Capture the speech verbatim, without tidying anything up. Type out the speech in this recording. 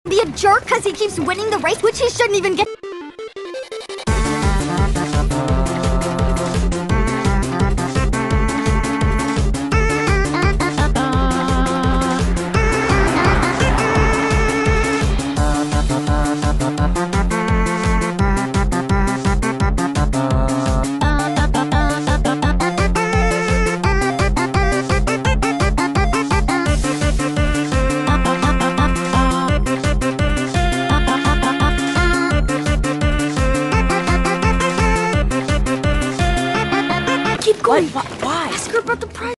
Be a jerk because he keeps winning the race, which he shouldn't even get. Keep going. Why? Why? Ask her about the prize.